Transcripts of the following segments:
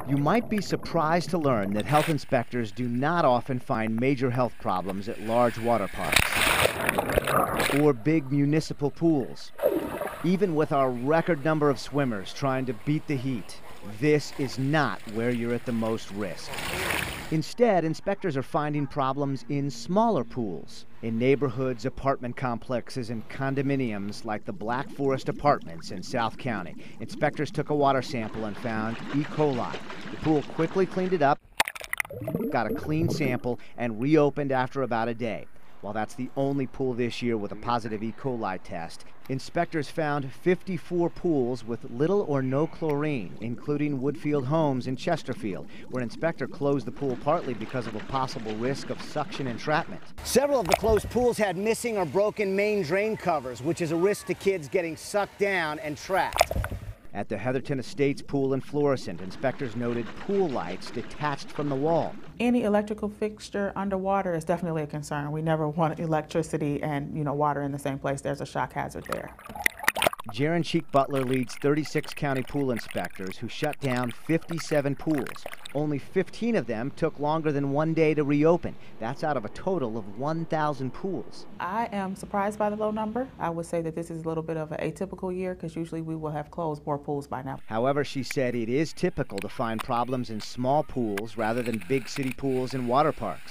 You might be surprised to learn that health inspectors do not often find major health problems at large water parks or big municipal pools. Even with our record number of swimmers trying to beat the heat, this is not where you're at the most risk. Instead, inspectors are finding problems in smaller pools, in neighborhoods, apartment complexes, and condominiums like the Black Forest Apartments in South County. Inspectors took a water sample and found E. coli. The pool quickly cleaned it up, got a clean sample, and reopened after about a day. While that's the only pool this year with a positive E. coli test, inspectors found 54 pools with little or no chlorine, including Woodfield Homes in Chesterfield, where an inspector closed the pool partly because of a possible risk of suction entrapment. Several of the closed pools had missing or broken main drain covers, which is a risk to kids getting sucked down and trapped. At the Heatherton Estates pool in Florissant, inspectors noted pool lights detached from the wall. Any electrical fixture underwater is definitely a concern. We never want electricity and, water in the same place. There's a shock hazard there. Jaron Cheek Butler leads 36 county pool inspectors who shut down 57 pools. Only 15 of them took longer than 1 day to reopen. That's out of a total of 1,000 pools. I am surprised by the low number. I would say that this is a little bit of an atypical year because usually we will have closed more pools by now. However, she said it is typical to find problems in small pools rather than big city pools and water parks.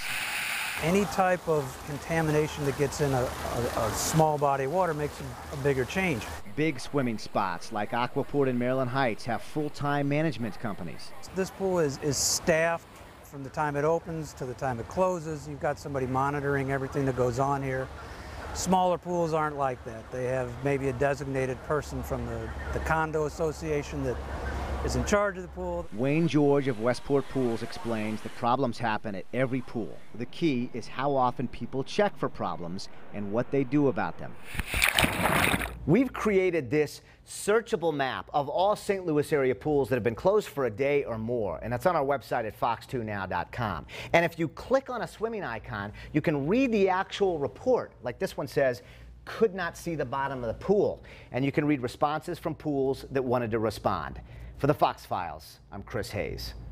Any type of contamination that gets in a small body of water makes a bigger change. Big swimming spots like Aquaport in Maryland Heights have full-time management companies. This pool is staffed from the time it opens to the time it closes. You've got somebody monitoring everything that goes on here. Smaller pools aren't like that. They have maybe a designated person from the condo association that is in charge of the pool. Wayne George of Westport Pools explains the problems happen at every pool. The key is how often people check for problems and what they do about them. We've created this searchable map of all St. Louis area pools that have been closed for a day or more, and that's on our website at fox2now.com. And if you click on a swimming icon, you can read the actual report. Like this one says, could not see the bottom of the pool. And you can read responses from pools that wanted to respond. For the Fox Files, I'm Chris Hayes.